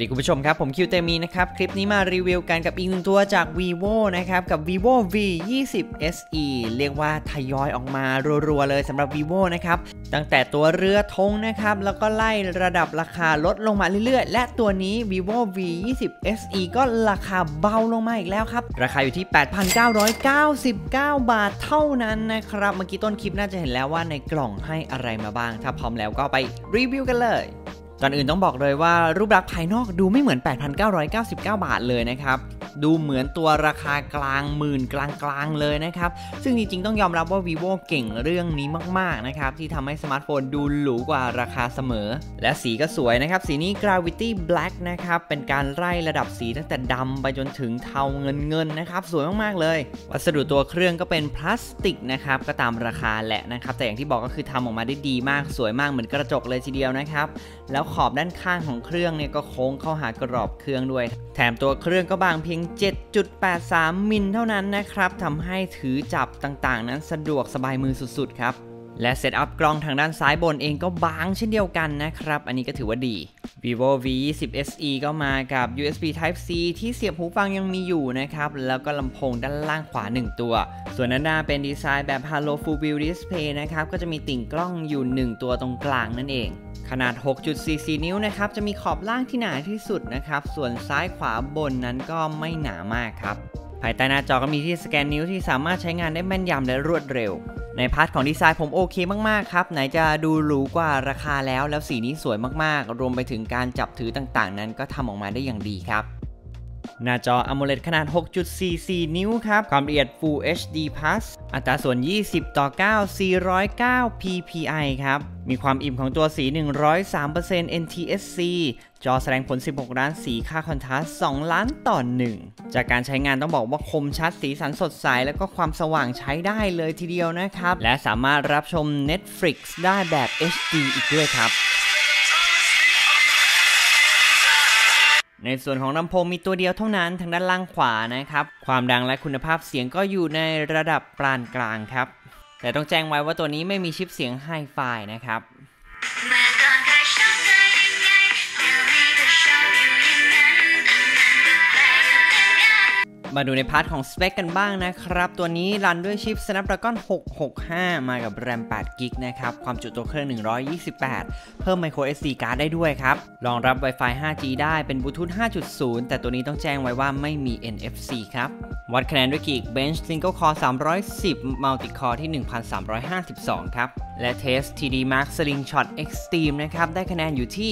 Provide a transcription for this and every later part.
วัสดีคุณผู้ชมครับผมคิวเตมีนะครับคลิปนี้มารีวิวกันกับอีกหนึ่งตัวจาก vivo นะครับกับ vivo v 20 se เรียกว่าทยอยออกมารัวๆเลยสำหรับ vivo นะครับตั้งแต่ตัวเรือธงนะครับแล้วก็ไล่ระดับราคาลดลงมาเรื่อยๆและตัวนี้ vivo v 20 se ก็ราคาเบาลงมาอีกแล้วครับราคาอยู่ที่ 8,999 บาทเท่านั้นนะครับเมื่อกี้ต้นคลิปน่าจะเห็นแล้วว่าในกล่องให้อะไรมาบ้างถ้าพร้อมแล้วก็ไปรีวิวกันเลยก่อนอื่นต้องบอกเลยว่ารูปลักษณ์ภายนอกดูไม่เหมือน 8,999 บาทเลยนะครับดูเหมือนตัวราคากลางหมื่นกลางๆเลยนะครับซึ่งจริงๆต้องยอมรับว่า vivo เก่งเรื่องนี้มากๆนะครับที่ทำให้สมาร์ทโฟนดูหรูกว่าราคาเสมอและสีก็สวยนะครับสีนี้ gravity black นะครับเป็นการไล่ระดับสีตั้งแต่ดำไปจนถึงเทาเงินนะครับสวยมากๆเลยวัสดุตัวเครื่องก็เป็นพลาสติกนะครับก็ตามราคาแหละนะครับแต่อย่างที่บอกก็คือทำออกมาได้ดีมากสวยมากเหมือนกระจกเลยทีเดียวนะครับแล้วขอบด้านข้างของเครื่องเนี่ยก็โค้งเข้าหากรอบเครื่องด้วยแถมตัวเครื่องก็บางเพียง 7.83 มิลเท่านั้นนะครับทำให้ถือจับต่างๆนั้นสะดวกสบายมือสุดๆครับและเซตอัพกล้องทางด้านซ้ายบนเองก็บางเช่นเดียวกันนะครับอันนี้ก็ถือว่าดี vivo v 20 se ก็มากับ usb type c ที่เสียบหูฟังยังมีอยู่นะครับแล้วก็ลำโพงด้านล่างขวา1ตัวส่วนด้านหน้าเป็นดีไซน์แบบ Halo Full View Display นะครับก็จะมีติ่งกล้องอยู่1ตัวตรงกลางนั่นเองขนาด 6.44 นิ้วนะครับจะมีขอบล่างที่หนาที่สุดนะครับส่วนซ้ายขวาบนนั้นก็ไม่หนามากครับภายใต้หน้าจอก็มีที่สแกนนิ้วที่สามารถใช้งานได้แม่นยำและรวดเร็วในพาร์ทของดีไซน์ผมโอเคมากๆครับไหนจะดูหรูกว่าราคาแล้วสีนี้สวยมากๆรวมไปถึงการจับถือต่างๆนั้นก็ทำออกมาได้อย่างดีครับหน้าจอ AMOLED ขนาด 6.44 นิ้วครับความละเอียด Full HD Plus อัตราส่วน 20:9 409 ppi ครับมีความอิ่มของตัวสี 103% NTSC จอแสดงผล 16 ล้านสีค่าคอนทราสต์ 2 ล้านต่อ 1จากการใช้งานต้องบอกว่าคมชัดสีสันสดใสแล้วก็ความสว่างใช้ได้เลยทีเดียวนะครับและสามารถรับชม Netflix ได้แบบ HD อีกด้วยครับในส่วนของลำโพงมีตัวเดียวเท่านั้นทางด้านล่างขวานะครับความดังและคุณภาพเสียงก็อยู่ในระดับปานกลางครับแต่ต้องแจ้งไว้ว่าตัวนี้ไม่มีชิปเสียงไฮไฟนะครับมาดูในพาร์ทของสเปคกันบ้างนะครับตัวนี้รันด้วยชิป Snapdragon 665 มากับ RAM 8 GB นะครับความจุตัวเครื่อง128เพิ่ม micro SD card ได้ด้วยครับรองรับ Wi-Fi 5G ได้เป็น Bluetooth 5.0 แต่ตัวนี้ต้องแจ้งไว้ว่าไม่มี NFC ครับวัดคะแนนด้วย Geekbench Single Core 310 Multi Core ที่ 1,352 ครับและ Test TD Mark Slingshot Extreme นะครับได้คะแนนอยู่ที่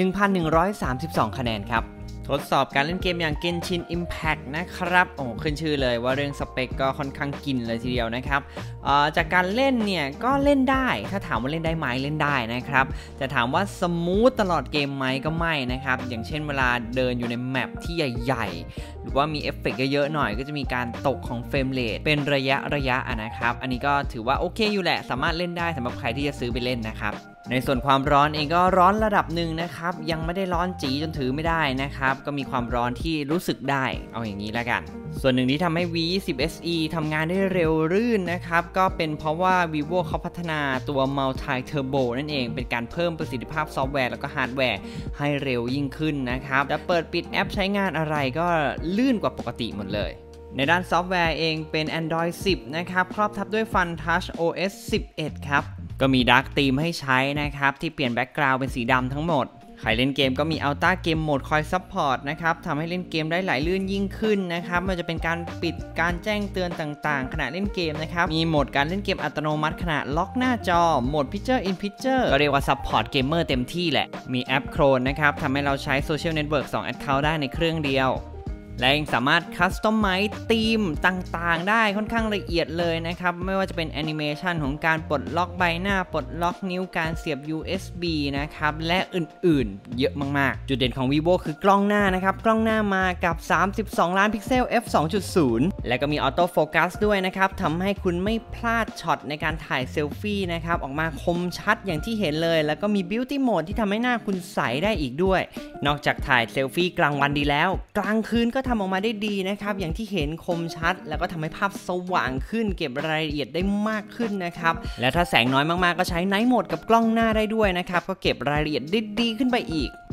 1,132 คะแนนครับทดสอบการเล่นเกมอย่าง Genshin Impact นะครับโอ้ขึ้นชื่อเลยว่าเรื่องสเปคก็ค่อนข้างกินเลยทีเดียวนะครับจากการเล่นเนี่ยก็เล่นได้ถ้าถามว่าเล่นได้ไหมเล่นได้นะครับแต่ถามว่าสมูทตลอดเกมไหมก็ไม่นะครับอย่างเช่นเวลาเดินอยู่ในแมปที่ใหญ่ๆหรือว่ามีเอฟเฟกต์เยอะๆหน่อยก็จะมีการตกของเฟรมเรทเป็นระยะนะครับอันนี้ก็ถือว่าโอเคอยู่แหละสามารถเล่นได้สำหรับใครที่จะซื้อไปเล่นนะครับในส่วนความร้อนเองก็ร้อนระดับหนึ่งนะครับยังไม่ได้ร้อนจีจนถือไม่ได้นะครับก็มีความร้อนที่รู้สึกได้เอาอย่างนี้แล้วกันส่วนหนึ่งที่ทำให้ v 20 se ทำงานได้เร็วรื่นนะครับก็เป็นเพราะว่า vivo เขาพัฒนาตัว multi turbo นั่นเองเป็นการเพิ่มประสิทธิภาพซอฟต์แวร์แล้วก็ฮาร์ดแวร์ให้เร็วยิ่งขึ้นนะครับจะเปิดปิดแอปใช้งานอะไรก็ลื่นกว่าปกติหมดเลยในด้านซอฟต์แวร์เองเป็น Android 10 นะครับครอบทับด้วย FunTouch OS 11 ครับก็มี Dark Theme ให้ใช้นะครับที่เปลี่ยนแบ็กกราวด์เป็นสีดำทั้งหมดใครเล่นเกมก็มี Ultra Game Mode คอยซัพพอร์ตนะครับทำให้เล่นเกมได้ไหลลื่นยิ่งขึ้นนะครับมันจะเป็นการปิดการแจ้งเตือนต่างๆขณะเล่นเกมนะครับมีโหมดการเล่นเกมอัตโนมัติขณะล็อกหน้าจอโหมด Picture in Picture ก็เรียกว่าซัพพอร์ตเกมเมอร์เต็มที่แหละมีแอป Clone นะครับทำให้เราใช้ Social Network 2 Account ได้ในเครื่องเดียวและยังสามารถคัสตอมไมซ์ธีมต่างๆได้ค่อนข้างละเอียดเลยนะครับไม่ว่าจะเป็นแอนิเมชันของการปลดล็อกใบหน้าปลดล็อกนิ้วการเสียบ USB นะครับและอื่นๆเยอะมากๆจุดเด่นของ vivo คือกล้องหน้านะครับกล้องหน้ามากับ32ล้านพิกเซล f 2.0 และก็มีออโต้โฟกัสด้วยนะครับทำให้คุณไม่พลาดช็อตในการถ่ายเซลฟี่นะครับออกมาคมชัดอย่างที่เห็นเลยแล้วก็มี Beauty Mode ที่ทำให้หน้าคุณใสได้อีกด้วยนอกจากถ่ายเซลฟี่กลางวันดีแล้วกลางคืนก็ทำออกมาได้ดีนะครับอย่างที่เห็นคมชัดแล้วก็ทำให้ภาพสว่างขึ้นเก็บรายละเอียดได้มากขึ้นนะครับและถ้าแสงน้อยมากๆก็ใช้ Night Mode กับกล้องหน้าได้ด้วยนะครับก็เก็บรายละเอียดได้ดีขึ้นไปอีก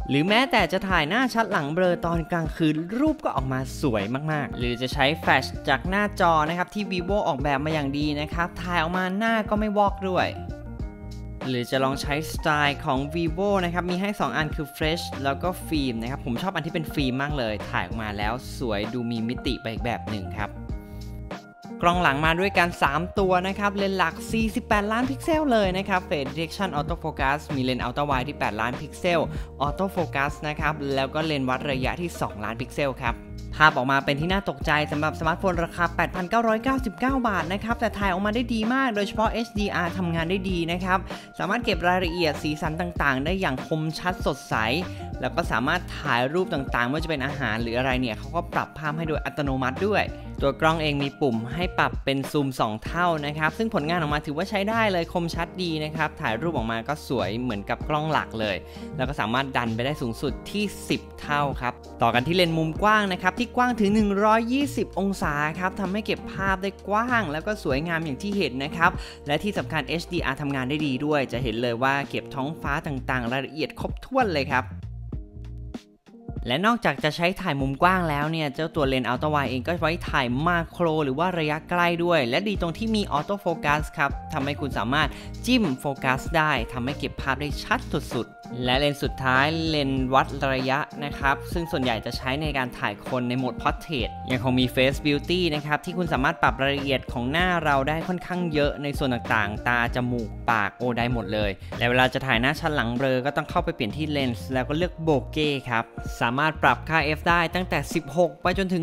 หรือแม้แต่จะถ่ายหน้าชัดหลังเบลอตอนกลางคืนรูปก็ออกมาสวยมากๆหรือจะใช้แฟลชจากหน้าจอนะครับที่ vivo ออกแบบมาอย่างดีนะครับถ่ายออกมาหน้าก็ไม่วอกด้วยหรือจะลองใช้สไตล์ของ vivo นะครับมีให้2อันคือ fresh แล้วก็ฟิล์มนะครับผมชอบอันที่เป็นฟิล์มมากเลยถ่ายออกมาแล้วสวยดูมีมิติไปอีกแบบหนึ่งครับกล้องหลังมาด้วยกัน3ตัวนะครับเลนส์หลัก48ล้านพิกเซลเลยนะครับ Face Detection Auto Focus มีเลนส์ Ultra Wide ที่8ล้านพิกเซล Auto Focus นะครับแล้วก็เลนส์วัดระยะที่2ล้านพิกเซลครับภาพออกมาเป็นที่น่าตกใจสำหรับสมาร์ทโฟนราคา 8,999 บาทนะครับแต่ถ่ายออกมาได้ดีมากโดยเฉพาะ HDR ทำงานได้ดีนะครับสามารถเก็บรายละเอียดสีสันต่างๆได้อย่างคมชัดสดใสแล้วก็สามารถถ่ายรูปต่างๆไม่ว่าจะเป็นอาหารหรืออะไรเนี่ยเขาก็ปรับภาพให้โดยอัตโนมัติด้วยตัวกล้องเองมีปุ่มให้ปรับเป็นซูม2เท่านะครับซึ่งผลงานออกมาถือว่าใช้ได้เลยคมชัดดีนะครับถ่ายรูปออกมาก็สวยเหมือนกับกล้องหลักเลยแล้วก็สามารถดันไปได้สูงสุดที่10เท่าครับต่อกันที่เลนส์มุมกว้างนะครับที่กว้างถึง120องศาครับทำให้เก็บภาพได้กว้างแล้วก็สวยงามอย่างที่เห็นนะครับและที่สำคัญ HDR ทำงานได้ดีด้วยจะเห็นเลยว่าเก็บท้องฟ้าต่างๆรายละเอียดครบถ้วนเลยครับและนอกจากจะใช้ถ่ายมุมกว้างแล้วเนี่ยเจ้าตัวเลนส์อัลตร้าไวด์เองก็ไว้ถ่ายมาโครหรือว่าระยะใกล้ด้วยและดีตรงที่มีออโต้โฟกัสครับทำให้คุณสามารถจิ้มโฟกัสได้ทำให้เก็บภาพได้ชัดสุดๆและเลนส์สุดท้ายเลนส์วัดระยะนะครับซึ่งส่วนใหญ่จะใช้ในการถ่ายคนในโหมด Portrait ยังคงมี Face Beauty นะครับที่คุณสามารถปรับรายละเอียดของหน้าเราได้ค่อนข้างเยอะในส่วนต่างๆตาจมูกปากได้หมดเลยและเวลาจะถ่ายหน้าชัดหลังเบลอก็ต้องเข้าไปเปลี่ยนที่เลนส์แล้วก็เลือกโบเก้ครับสามารถปรับค่า f ได้ตั้งแต่16ไปจนถึง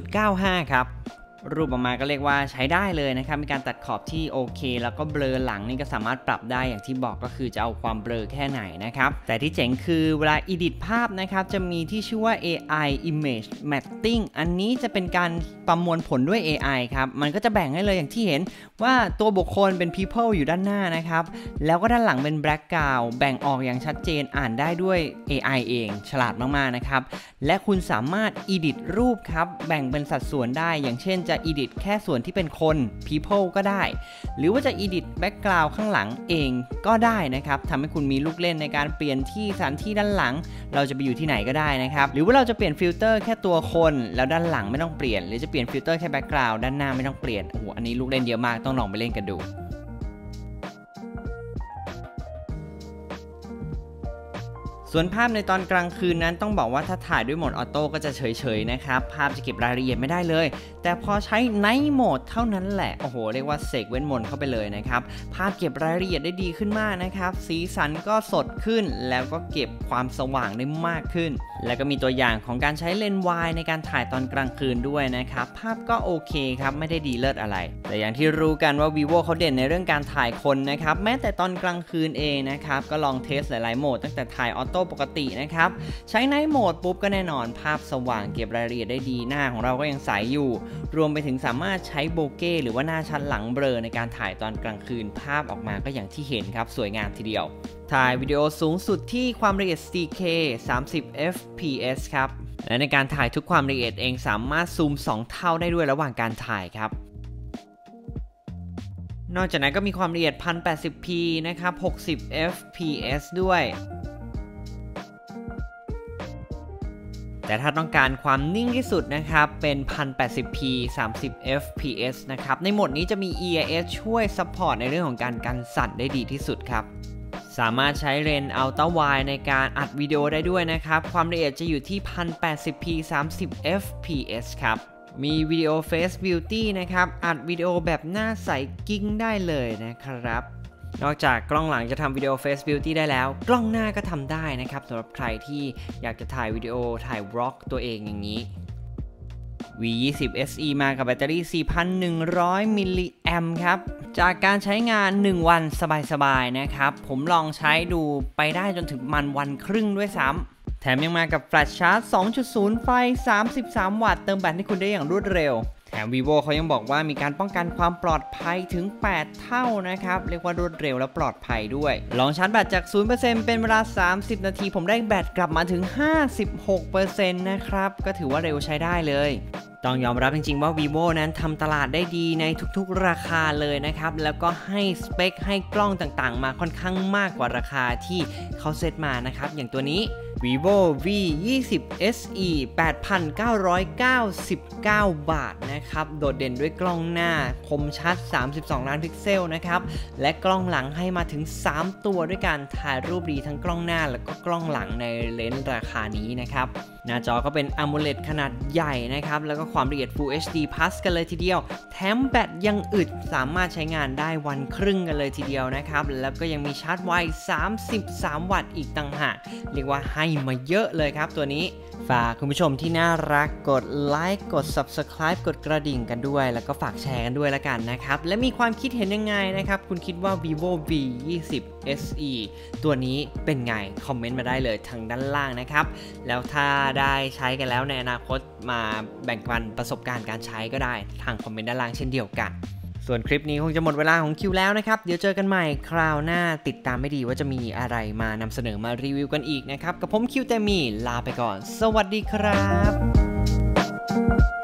0.95 ครับรูปออกมาก็เรียกว่าใช้ได้เลยนะครับมีการตัดขอบที่โอเคแล้วก็เบลอหลังนี่ก็สามารถปรับได้อย่างที่บอกก็คือจะเอาความเบลอแค่ไหนนะครับแต่ที่เจ๋งคือเวลา edit ภาพนะครับจะมีที่ชื่อว่า AI Image Matching อันนี้จะเป็นการประมวลผลด้วย AI ครับมันก็จะแบ่งให้เลยอย่างที่เห็นว่าตัวบุคคลเป็น people อยู่ด้านหน้านะครับแล้วก็ด้านหลังเป็น background แบ่งออกอย่างชัดเจนอ่านได้ด้วย AI เองฉลาดมากๆนะครับและคุณสามารถ edit รูปครับแบ่งเป็นสัดส่วนได้อย่างเช่นจะ edit แค่ส่วนที่เป็นคน people ก็ได้หรือว่าจะ edit background ข้างหลังเองก็ได้นะครับทำให้คุณมีลูกเล่นในการเปลี่ยนที่สถานที่ด้านหลังเราจะไปอยู่ที่ไหนก็ได้นะครับหรือว่าเราจะเปลี่ยนฟิลเตอร์แค่ตัวคนแล้วด้านหลังไม่ต้องเปลี่ยนหรือจะเปลี่ยนฟิลเตอร์แค่ background ด้านหน้าไม่ต้องเปลี่ยนโอ้โหอันนี้ลูกเล่นเยอะมากต้องลองไปเล่นกันดูส่วนภาพในตอนกลางคืนนั้นต้องบอกว่าถ้าถ่ายด้วยโหมดออโต้ก็จะเฉยๆนะครับภาพจะเก็บรายละเอียดไม่ได้เลยแต่พอใช้ไนท์โหมดเท่านั้นแหละโอ้โหเรียกว่าเสกเว้นมนต์เข้าไปเลยนะครับภาพเก็บรายละเอียดได้ดีขึ้นมากนะครับสีสันก็สดขึ้นแล้วก็เก็บความสว่างได้มากขึ้นแล้วก็มีตัวอย่างของการใช้เลนส์วายในการถ่ายตอนกลางคืนด้วยนะครับภาพก็โอเคครับไม่ได้ดีเลิศอะไรแต่อย่างที่รู้กันว่า vivo เขาเด่นในเรื่องการถ่ายคนนะครับแม้แต่ตอนกลางคืนเองนะครับก็ลองเทสหลายๆโหมดตั้งแต่ถ่ายออโต้ปกตินะครับใช้ไนท์โหมดปุ๊บก็แน่นอนภาพสว่างเก็บรายละเอียดได้ดีหน้าของเราก็ยังใสอยู่รวมไปถึงสามารถใช้โบเก้หรือว่าหน้าชัดหลังเบลอในการถ่ายตอนกลางคืนภาพออกมาก็อย่างที่เห็นครับสวยงามทีเดียวถ่ายวิดีโอสูงสุดที่ความละเอียด 4K 30 fps ครับและในการถ่ายทุกความละเอียดเองสามารถซูม2เท่าได้ด้วยระหว่างการถ่ายครับนอกจากนั้นก็มีความละเอียด 1080p นะครับ60 fps ด้วยแต่ถ้าต้องการความนิ่งที่สุดนะครับเป็น 1080p 30 fps นะครับในโหมดนี้จะมี EIS ช่วยซัพพอร์ตในเรื่องของการกันสั่นได้ดีที่สุดครับสามารถใช้เลนส์ Ultra Wide ในการอัดวิดีโอได้ด้วยนะครับความละเอียดจะอยู่ที่ 1080p 30 fps ครับมีวิดีโอ Face Beauty นะครับอัดวิดีโอแบบหน้าใสกิ้งได้เลยนะครับนอกจากกล้องหลังจะทำวิดีโอ Face Beauty ได้แล้วกล้องหน้าก็ทำได้นะครับสำหรับใครที่อยากจะถ่ายวิดีโอถ่าย Vlog ตัวเองอย่างนี้ V20 SE มากับแบตเตอรี่ 4,100 มิลลิแอมป์ครับจากการใช้งาน1วันสบายๆนะครับผมลองใช้ดูไปได้จนถึงวันครึ่งด้วยซ้ำแถมยังมากับแฟลชชาร์จ 2.0 ไฟ 33 วัตต์เติมแบตให้คุณได้อย่างรวดเร็วแถม vivo เขายังบอกว่ามีการป้องกันความปลอดภัยถึง8เท่านะครับเรียกว่ารวดเร็วและปลอดภัยด้วยลองชาร์จแบตจาก 0% เป็นเวลา30นาทีผมได้แบตกลับมาถึง 56% นะครับก็ถือว่าเร็วใช้ได้เลยต้องยอมรับจริงๆว่า vivo นั้นทำตลาดได้ดีในทุกๆราคาเลยนะครับแล้วก็ให้สเปคให้กล้องต่างๆมาค่อนข้างมากกว่าราคาที่เขาเซตมานะครับอย่างตัวนี้ vivo v 20 se 8,999 บาทนะครับโดดเด่นด้วยกล้องหน้าคมชัด32ล้านพิกเซลนะครับและกล้องหลังให้มาถึง3ตัวด้วยการถ่ายรูปดีทั้งกล้องหน้าแล้วก็กล้องหลังในเลนส์ราคานี้นะครับหน้าจอก็เป็น AMOLED ขนาดใหญ่นะครับแล้วก็ความละเอียด Full HD Plus กันเลยทีเดียวแถมแบตยังอึดสามารถใช้งานได้วันครึ่งกันเลยทีเดียวนะครับแล้วก็ยังมีชาร์จไว33 วัตต์อีกต่างหากเรียกว่าให้มาเยอะเลยครับตัวนี้ฝากคุณผู้ชมที่น่ารักกดไลค์กด Subscribe กดกระดิ่งกันด้วยแล้วก็ฝากแชร์กันด้วยละกันนะครับและมีความคิดเห็นยังไงนะครับคุณคิดว่า vivo v 20 se ตัวนี้เป็นไงคอมเมนต์มาได้เลยทางด้านล่างนะครับแล้วถ้าได้ใช้กันแล้วในอนาคตมาแบ่งปันประสบการณ์การใช้ก็ได้ทางคอมเมนต์ด้านล่างเช่นเดียวกันส่วนคลิปนี้คงจะหมดเวลาของคิวแล้วนะครับเดี๋ยวเจอกันใหม่คราวหน้าติดตามไม่ดีว่าจะมีอะไรมานำเสนอมารีวิวกันอีกนะครับกับผมคิวเตมีลาไปก่อนสวัสดีครับ